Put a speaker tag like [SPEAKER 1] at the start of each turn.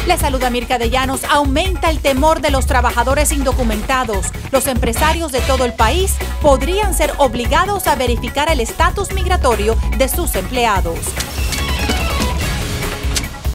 [SPEAKER 1] Le saluda Mirka de Llanos. Aumenta el temor de los trabajadores indocumentados. Los empresarios de todo el país podrían ser obligados a verificar el estatus migratorio de sus empleados.